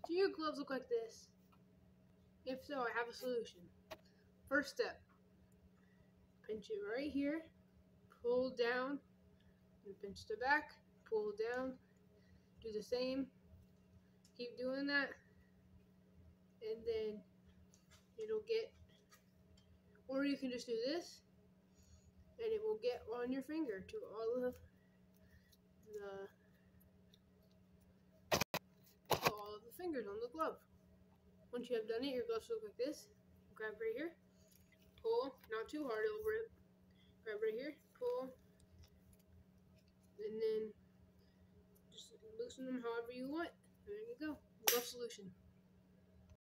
Do your gloves look like this? If so, I have a solution. First step, pinch it right here, pull down, and pinch the back, pull down, do the same, keep doing that, and then it'll get, or you can just do this, and it will get on your finger to all of the fingers on the glove. Once you have done it, your gloves look like this. Grab right here, pull, not too hard over it. Grab right here, pull, and then just loosen them however you want. There you go. Glove solution.